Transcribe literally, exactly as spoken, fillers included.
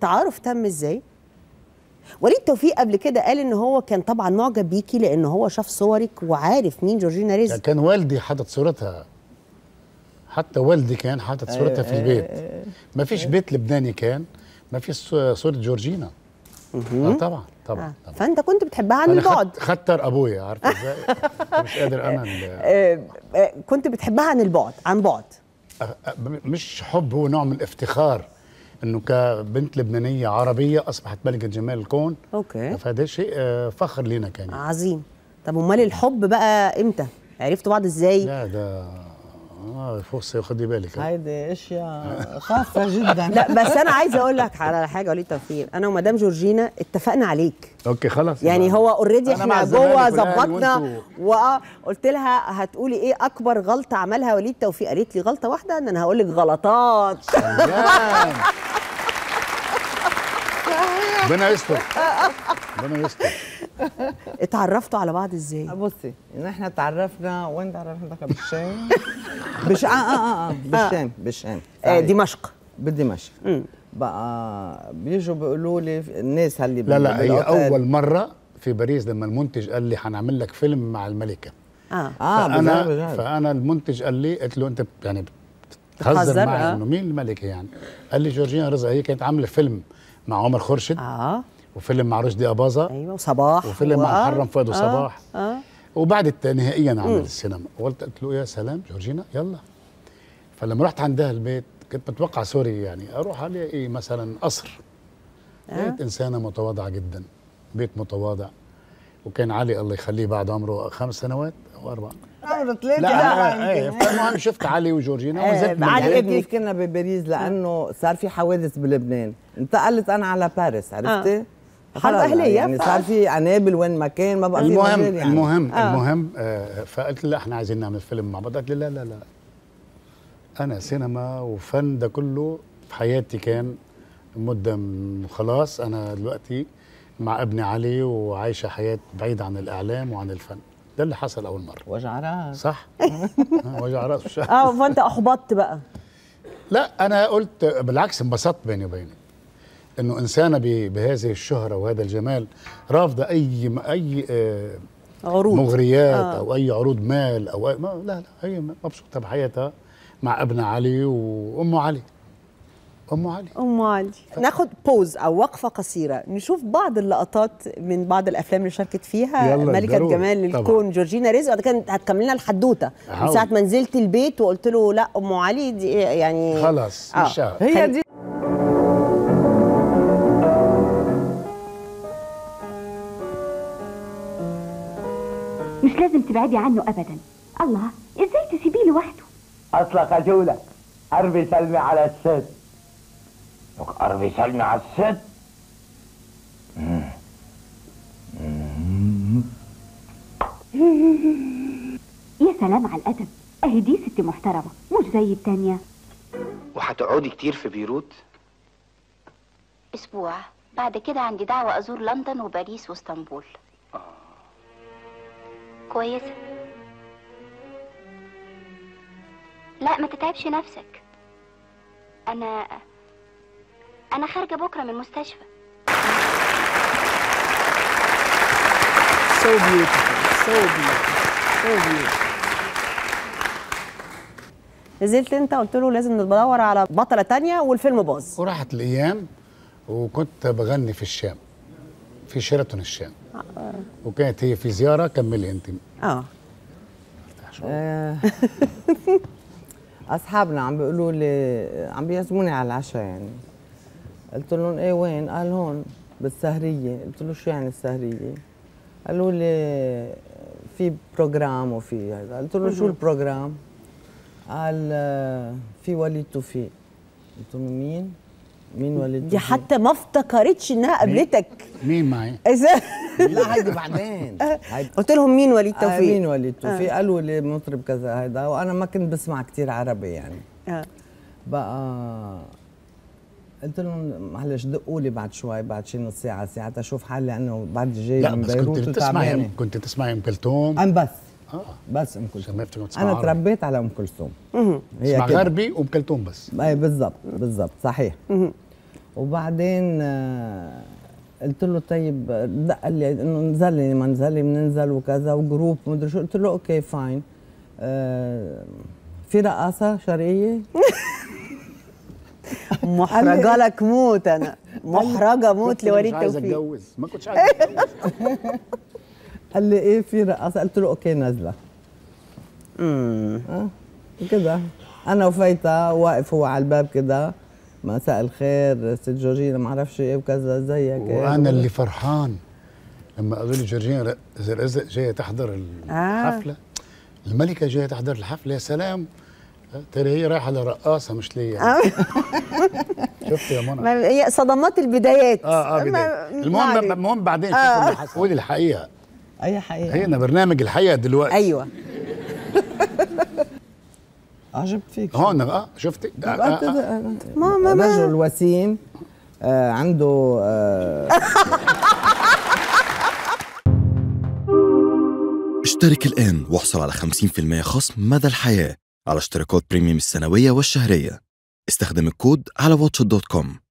التعارف تم ازاي؟ وليد توفيق قبل كده قال ان هو كان طبعا معجب بيكي لان هو شاف صورك وعارف مين جورجينا رزق. كان والدي حاطط صورتها، حتى والدي كان حاطط صورتها في البيت. ما فيش بيت لبناني كان ما فيش صورة جورجينا. آه طبعا طبعا, آه. طبعا. فانت كنت بتحبها عن البعد. خطر ابويا، عارفه ازاي؟ مش قادر انا آه آه كنت بتحبها عن البعد، عن بعد. آه مش حب، هو نوع من الافتخار انه كبنت لبنانيه عربيه اصبحت ملكه جمال الكون. اوكي. فهذا شيء آه فخر لينا كان. عظيم. طب امال الحب بقى امتى؟ عرفتوا بعض ازاي؟ لا ده اه فرصه خدي بالك. هيدي اشياء خاصه جدا. لا بس انا عايزه اقول لك على حاجه وليد توفيق، انا ومدام جورجينا اتفقنا عليك. اوكي خلاص. يعني هو اوريدي احنا جوه ظبطنا، وقلت لها هتقولي ايه اكبر غلطه عملها وليد توفيق؟ قالت لي غلطه واحده، ان انا هقول لك غلطات. ربنا يستر ربنا يستر. اتعرفتوا على بعض ازاي؟ بصي نحن تعرفنا وين تعرفنا؟ بالشام. بش اه اه اه بالشام بالشام آه دمشق. بدمشق. بقى بيجوا بيقولوا لي الناس اللي لا لا هي اول مره في باريس لما المنتج قال لي هنعمل لك فيلم مع الملكه. اه اه فانا بجد. فانا المنتج قال لي، قلت له انت يعني بتهزر معي؟ انه مين الملكه يعني؟ قال لي جورجينا رزق، هي كانت عامله فيلم مع عمر خورشيد. اه وفيلم مع رشدي اباظه. ايوه وصباح. وفيلم مع محرم فؤاد وصباح. اه, آه. وبعد نهائيا عمل السينما. قلت قلت له يا سلام جورجينا يلا. فلما رحت عندها البيت كنت متوقع سوري يعني اروح الاقي مثلا قصر. لقيت آه. انسانه متواضعه جدا، بيت متواضع. وكان علي الله يخليه بعد عمره خمس سنوات او اربع. عمره ثلاثة. لا لا ايه. فالمهم شفت علي وجورجينا ونزلت آه علي ابني. كيف كنا بباريس لانه صار في حوادث بلبنان، انتقلت انا على باريس، عرفتي؟ آه. حرب اهليه يعني صار في عنابل وين ما كان، ما بقى في المهم يعني. المهم آه. المهم آه فقلت له احنا عايزين نعمل فيلم مع بعض. قالت لي لا لا لا انا سينما وفن ده كله في حياتي كان مده خلاص، انا دلوقتي مع ابني علي وعايشه حياه بعيده عن الاعلام وعن الفن. ده اللي حصل اول مره. وجع راس. صح. وجع راس. اه فانت احبطت بقى؟ لا انا قلت بالعكس، انبسطت بيني وبينك انه انسانه بهذه الشهره وهذا الجمال رافضه اي اي آه عروض مغريات آه. او اي عروض مال او أي ما لا لا هي مبسوطه بحياتها مع ابنها علي وامه علي. ام علي ام علي. ناخد بوز او وقفه قصيره نشوف بعض اللقطات من بعض الافلام اللي شاركت فيها ملكه جمال الكون جورجينا رزق، وبعد كده هتكمل لنا الحدوته من ساعه ما نزلت البيت وقلت له لا ام علي دي يعني خلاص. آه. مش هي دي. مش لازم تبعدي عنه ابدا. الله، ازاي تسيبيه لوحده؟ اصلا خجوله. قربي سلمي على الست. قربي سلمي على الست. يا سلام على الادب، اهي دي ست محترمه مش زي التانيه. وهتقعدي كتير في بيروت؟ اسبوع، بعد كده عندي دعوه ازور لندن وباريس واسطنبول. آه. كويسه. لا ما تتعبش نفسك، انا انا خارجه بكره من المستشفى. so beautiful so beautiful so beautiful. نزلت انت قلت له لازم ندور على بطله تانية والفيلم باظ. وراحت الايام وكنت بغني في الشام في شيراتون الشام. آه. وكانت هي في زياره. كملي انت. اه اصحابنا عم بيقولوا لي، عم بيعزموني على العشاء يعني. قلت لهم ايه وين؟ قال هون بالسهريه. قلت له شو يعني السهريه؟ قالوا لي في بروجرام وفي هذا. قلت له شو البروجرام؟ قال في وليد توفيق. قلت له مين؟ مين وليد توفيق؟ دي حتى ما افتكرتش انها قابلتك. مين معي؟ لا هيدي بعدين. قلت لهم مين وليد توفيق؟ آه مين وليد توفيق؟ آه. قالوا لي مطرب كذا هيدا، وانا ما كنت بسمع كثير عربي يعني. اه بقى قلت لهم معلش دقوا لي بعد شوي، بعد شي نص ساعه ساعه اشوف حالي انه بعد جاي من بيروت. كنت بتسمعي كنت تسمعي ام كلثوم؟ ام بس اه بس ام كلثوم. انا تربيت على ام كلثوم. هي غربي وام كلثوم بس. اي بالضبط بالضبط صحيح. وبعدين قلت له طيب دق لي انه نزلي ما نزلي بننزل وكذا وجروب مدري شو. قلت له اوكي فاين. في رقاصه شرقيه محرجه لك موت. انا محرجه موت لوليد توفيق. عايز اتجوز ما كنتش عايز اتجوز. قال لي ايه في رقاصه. قلت له اوكي نازله. امم اه كده انا وفايته واقف هو على الباب كده مساء الخير ست جورجينا ما اعرفش ايه وكذا زيك. وانا اللي فرحان لما قالوا لي جورجينا رزق جايه تحضر الحفله. آه. الملكه جايه تحضر الحفله. يا سلام ترى هي رايحه لرقاصه مش ليا. شفت يا منى؟ هي صدمات البدايات. اه اه بداية. المهم المهم بعدين آه. شوفوا قولي الحقيقه. اي حقيقه؟ هينا برنامج الحقيقه دلوقتي. ايوه. عجبت فيك هون اه شفتي آه آه آه. ماما رجل وسيم آه عنده آه اشترك الآن واحصل على خمسين بالمئة خصم مدى الحياة على اشتراكات بريميوم السنوية والشهرية. استخدم الكود على واتش دوت كوم.